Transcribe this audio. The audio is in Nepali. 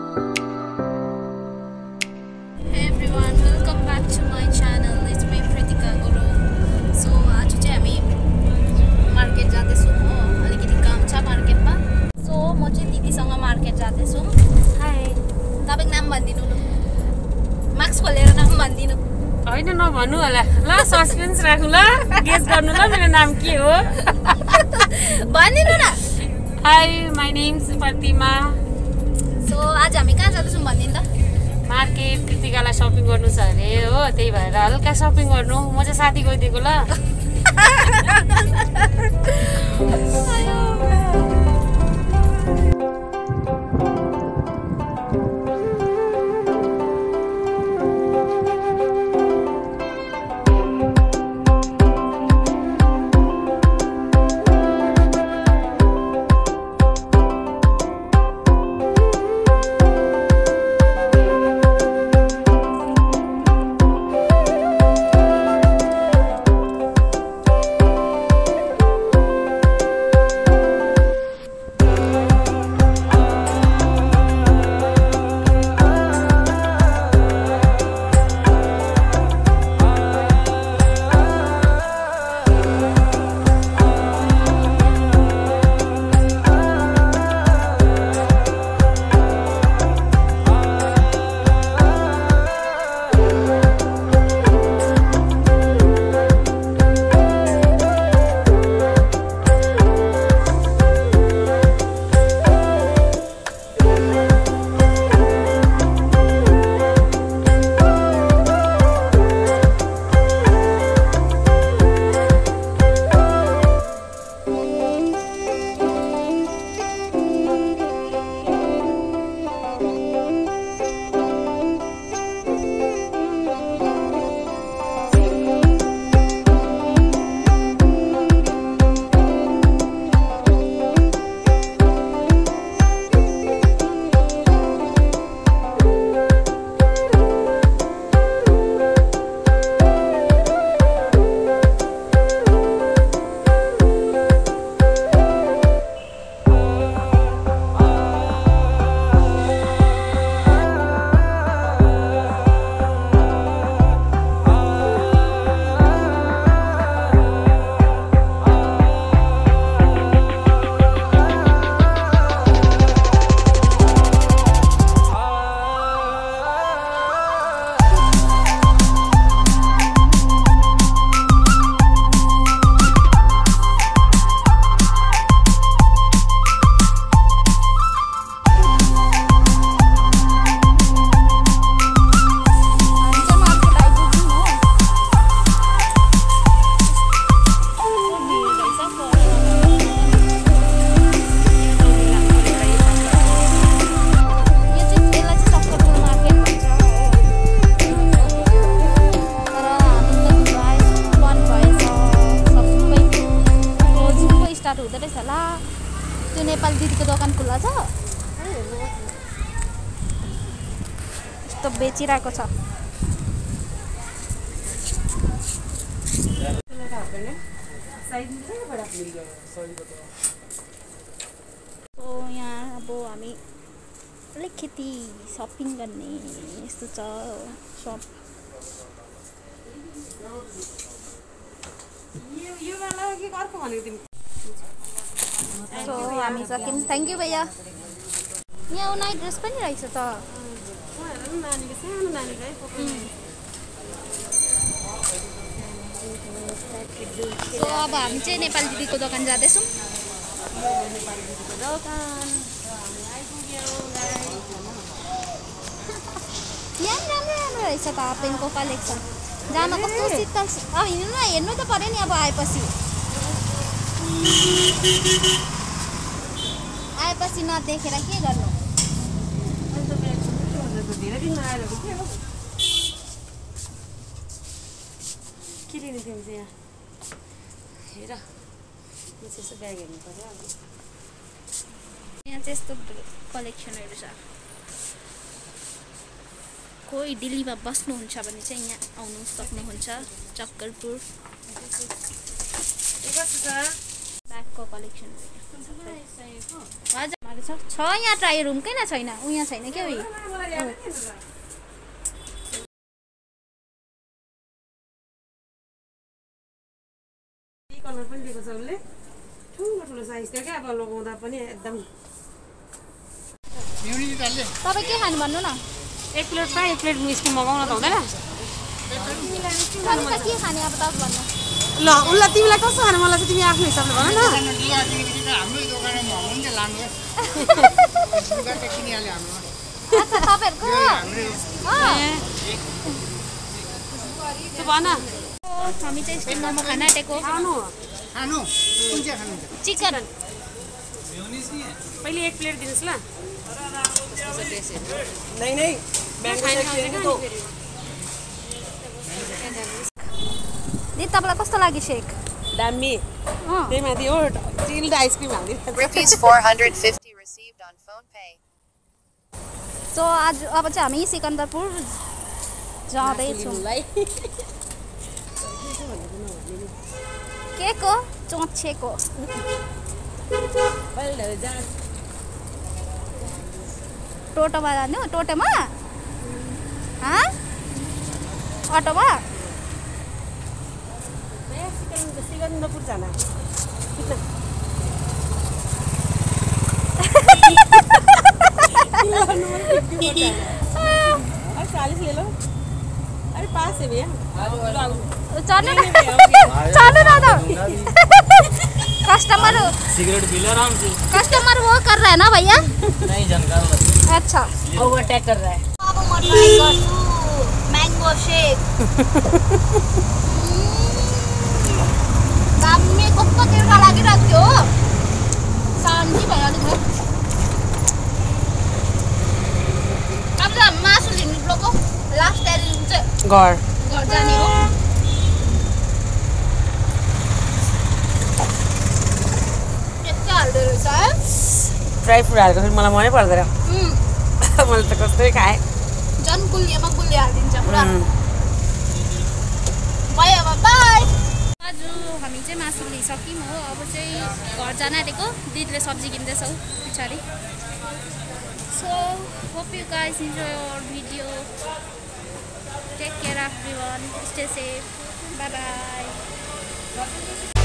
भन्नु होला ल सस्पेन्स राखौँ ल गेस गर्नु ल मेरो नाम के हो भनिदिनु न hi my name is Pratima so आज हामी कहाँ जाँदैछौँ भनिदिनु त मार्केट कृतिकालाई सपिङ गर्नु छ अरे हो त्यही भएर हल्का सपिङ गर्नु म चाहिँ साथी गइदिएको ल नेपाली दिदीको दोकान खुल्ला छ यस्तो बेचिरहेको छ यहाँ अब हामी अलिकति सपिङ गर्ने यस्तो छ सप सो हामी सक्यौँ थ्याङ्क यू भैया यहाँ नाइट ड्रेस पनि रहेछ त सो अब हामी चाहिँ नेपाली दिदीको दोकान जाँदैछौँ यहाँ राम्रो राम्रो रहेछ त हाफपेन्टको कलेक्सन जामा कस्तो शीतल हिँड्नु न हेर्नु त पर्यो नि अब आएपछि नदेखेर के गर्नु के लिने थियौँ चाहिँ यहाँ हेर यसो ब्याग हेर्नु पर्यो यहाँ चाहिँ यस्तो कलेक्सनहरू छ कोही दिल्लीमा बस्नुहुन्छ भने चाहिँ यहाँ आउनु सक्नुहुन्छ चक्करपुर ब्यागको कलेक्सन हजुर छ यहाँ ट्राई रुम किन छैन उहाँ छैन क्या कलर पनि दिएको छ उसले ठुलो साइज थियो क्या अब लगाउँदा पनि एकदम तपाईँ के खानु भन्नु न एक प्लेट फ्राई एक प्लेट मिस्टी मगाउन त हुँदैन के खाने अब तपाईँ भन्नु ल उसलाई तिमीलाई कस्तो खानु मलाई चाहिँ तिमी आफ्नो हिसाबले भन न अच्छा तपाईँहरूको भन हामी चाहिँ स्टिम मोमो खान आँटेको चिकन पहिले एक प्लेट दिनुहोस् ल दिदी तपाईँलाई कस्तो लाग्यो सेक दामी त्यही माथि हो चिल्ड आइसक्रिम हालिदिनु Rupees 450 received on phone pay. So आज अब चाहिँ हामी सिकन्दरपुर जाँदैछौँ के को चोचेको टोटोमा जानु टोटोमा अटोमा सिकन्दरपुर जाना अरे 40 ले लो अरे पास है भैया चलो ना तो कस्टमर सिगरेट पी लो आराम से कस्टमर वो कर रहा है ना भैया नहीं जानकार अच्छा ओवरटेक कर रहा है अब म ट्राई गर्छु मैंगो शेक दामी कस्तो तिर्खा लागिरहेको थियो हो शान्ति भइहाल्यो अब त मासु लिनु ब्लोको लास्ट टाइम चाहिँ घर जाने हो यति हाल्दो रहेछ है ड्राई फ्रुट हालेको फेरि मलाई मनै पर्दैन मैले त कस्तै खाएँ झन् गुलियामा गुलिया हालिदिन्छ पुरा भयो अब बाई आज हामी चाहिँ मासु लिइसक्यौँ हो अब चाहिँ घर जान आँटेको दिदीले सब्जी किन्दैछौँ पछाडि so hope you guys enjoy our video take care everyone stay safe bye by